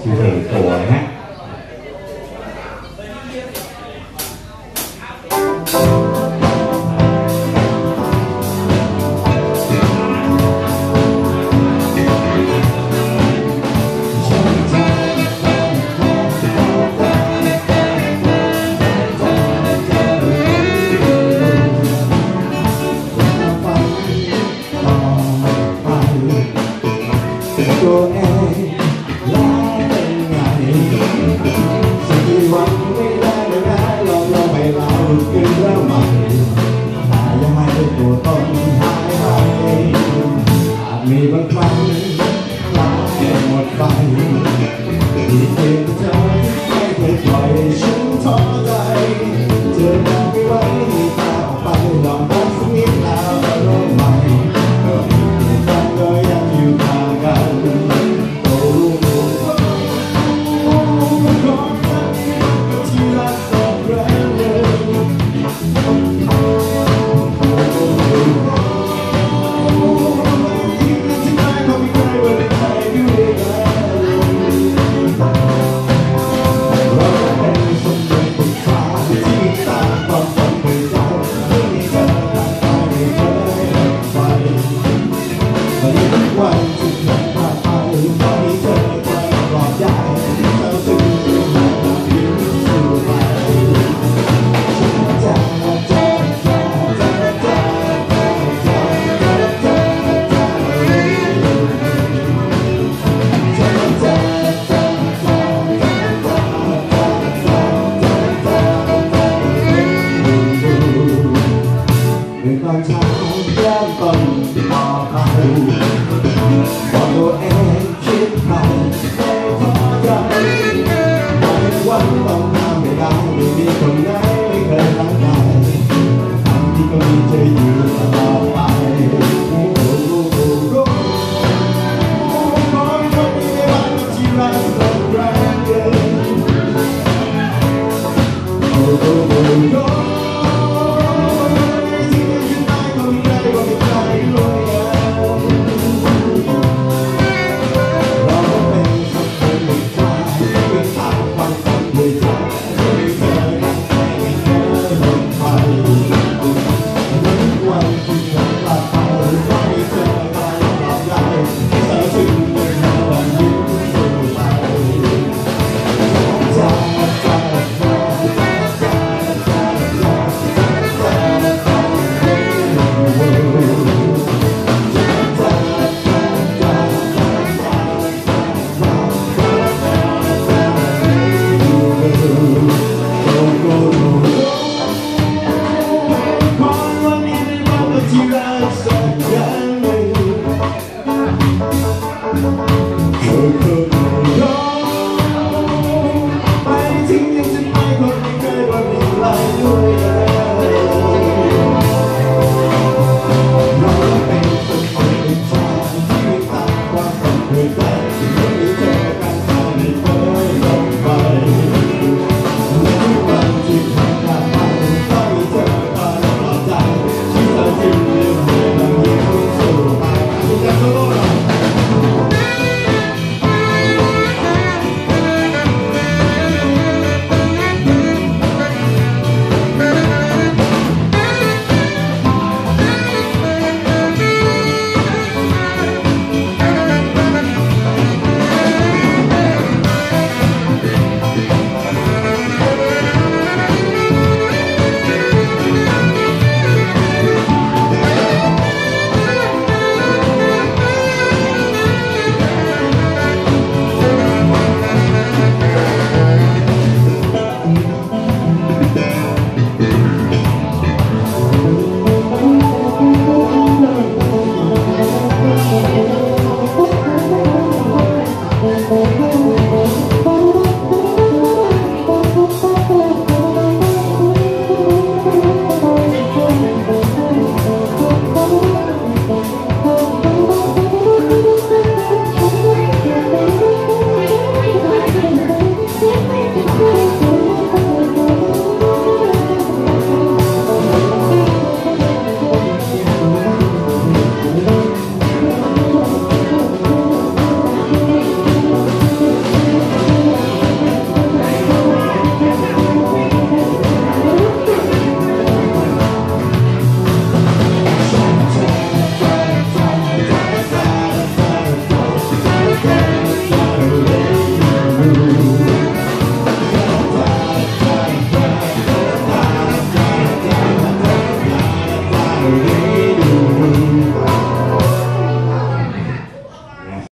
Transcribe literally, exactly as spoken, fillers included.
ชื่อเพลงโตนะฮะมีบางครั้งลายหมดไปที่เพียงเธอไม่เคยปล่อยฉันท้อใจเธอมองไม่ไหวให้ตาออกไปลองรักสักนิดแล้วก็เริ่มใหม่ก็มีแต่ก็ยังอยู่ห่างกันโอ้โหขอรักที่รักต่อแรงเลยตอนเช้าเริ่มต้นต่อไปบอกตัวเองคิดใหม่ไม่ท้อใจวันวันต้องทำไม่ได้ไม่มีคนไหนไม่เคยรักใครทำที่ก็มีเธออยู่ตลอดไปโอ้โหโอ้โหขอให้คนที่ได้รักที่รักสักแรงเกินโอ้โหโอ้โหโอ้โห